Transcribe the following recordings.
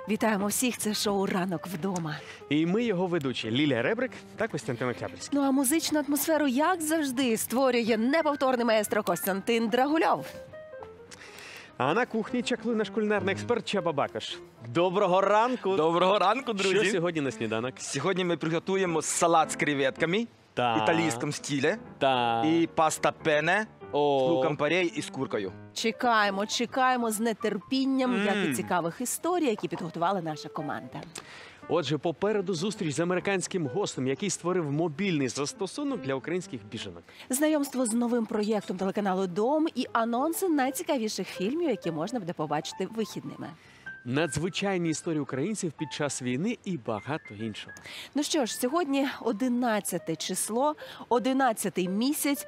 Вітаємо всіх, це шоу «Ранок вдома». І ми його ведучі Лілія Ребрик та Костянтин Октябрьський. Ну а музичну атмосферу, як завжди, створює неповторний маестро Костянтин Драгульов. А на кухні чаклує наш кулінарний експерт Чаба Бакош. Доброго ранку! Доброго ранку, друзі! Що сьогодні на сніданок? Сьогодні ми приготуємо салат з креветками в італійському стилі і паста пене з луком порей і з куркою. Чекаємо з нетерпінням, як і цікавих історій, які підготувала наша команда. Отже, попереду зустріч з американським гостем, який створив мобільний застосунок для українських біженок. Знайомство з новим проєктом телеканалу «Дом» і анонси найцікавіших фільмів, які можна буде побачити вихідними. Надзвичайні історії українців під час війни і багато іншого. Ну що ж, сьогодні 11 число, 11-й місяць,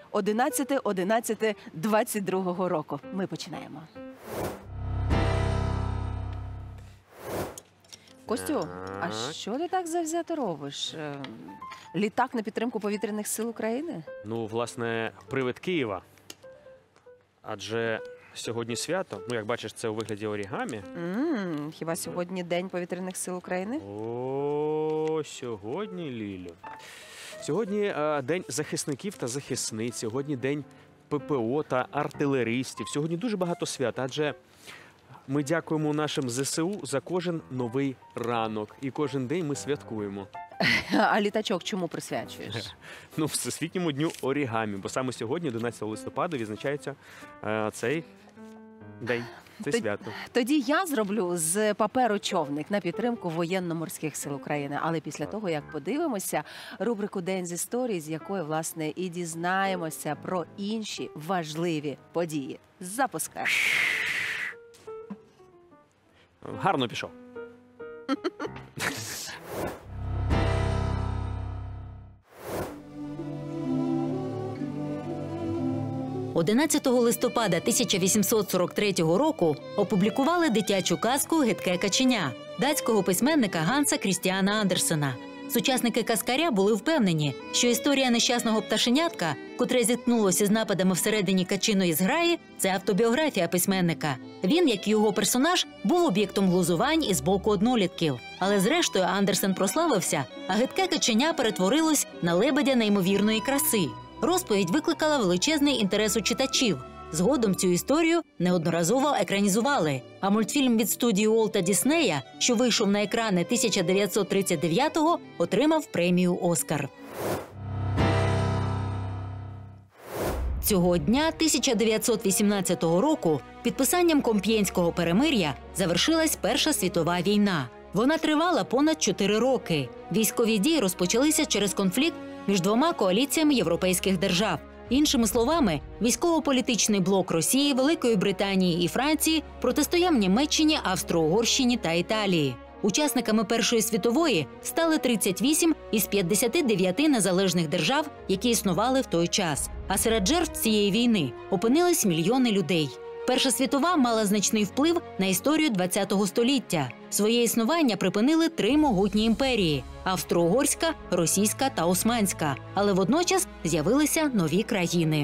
11-11-22 року. Ми починаємо. Костю, а що ти так завзято робиш? Літак на підтримку повітряних сил України? Ну, власне, привид Києва. Адже сьогодні свято, ну, як бачиш, це у вигляді орігамі. Хіба сьогодні День повітряних сил України? О, сьогодні, Лілю. Сьогодні День захисників та захисниць, сьогодні День ППО та артилеристів. Сьогодні дуже багато свят, адже ми дякуємо нашим ЗСУ за кожен новий ранок. І кожен день ми святкуємо. А літачок чому присвячуєш? Ну, Всесвітньому дню орігамі, бо саме сьогодні, 11 листопада, відзначається цей день, це свято. Тоді я зроблю з паперу човник на підтримку воєнно-морських сил України. Але після того, як подивимося рубрику «День з історії», з якої, власне, і дізнаємося про інші важливі події. Запускай! Гарно пішов. 11 листопада 1843 року опублікували дитячу казку «Гидке каченя» датського письменника Ганса Крістіана Андерсена. Сучасники казкаря були впевнені, що історія нещасного пташенятка, котре зіткнулося з нападами всередині качиної зграї, це автобіографія письменника. Він, як і його персонаж, був об'єктом глузувань із боку однолітків. Але зрештою Андерсен прославився, а гидке каченя перетворилось на лебедя неймовірної краси. Розповідь викликала величезний інтерес у читачів. Згодом цю історію неодноразово екранізували. А мультфільм від студії Уолта Діснея, що вийшов на екрани 1939-го, отримав премію «Оскар». Цього дня 1918 року підписанням Комп'єнського перемир'я завершилась Перша світова війна. Вона тривала понад 4 роки. Військові дії розпочалися через конфлікт між двома коаліціями європейських держав. Іншими словами, військово-політичний блок Росії, Великої Британії і Франції протистояв Німеччині, Австро-Угорщині та Італії. Учасниками Першої світової стали 38 із 59 незалежних держав, які існували в той час. А серед жертв цієї війни опинились мільйони людей. Перша світова мала значний вплив на історію ХХ століття. Своє існування припинили 3 могутні імперії – австро-угорська, російська та османська. Але водночас з'явилися нові країни.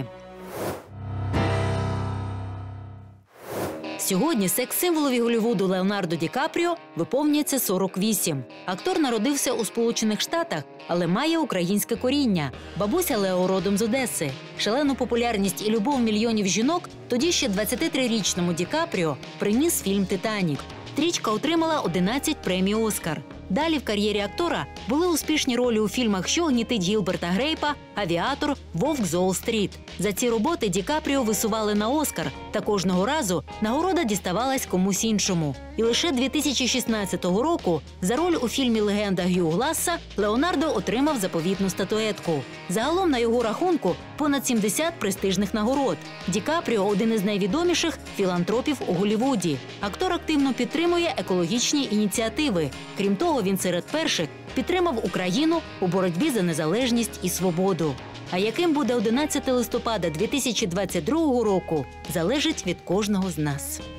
Сьогодні секс-символові Голлівуду Леонардо Ді Капріо виповнюється 48. Актор народився у Сполучених Штатах, але має українське коріння. Бабуся Лео родом з Одеси. Шалену популярність і любов мільйонів жінок тоді ще 23-річному Ді Капріо приніс фільм «Титанік». Стрічка отримала 11 премій «Оскар». Далі в кар'єрі актора були успішні ролі у фільмах «Що гнітить Гілберта Грейпа», «Авіатор», «Вовк з Уолл-стріт». За ці роботи Ді Капріо висували на «Оскар», та кожного разу нагорода діставалась комусь іншому. І лише 2016 року за роль у фільмі «Легенда Г'ю Гласса» Леонардо отримав заповітну статуетку. Загалом на його рахунку понад 70 престижних нагород. Ді Капріо – один із найвідоміших філантропів у Голлівуді. Актор активно підтримує екологічні ініціативи. Крім того, він серед перших підтримав Україну у боротьбі за незалежність і свободу. А яким буде 11 листопада 2022 року, залежить від кожного з нас.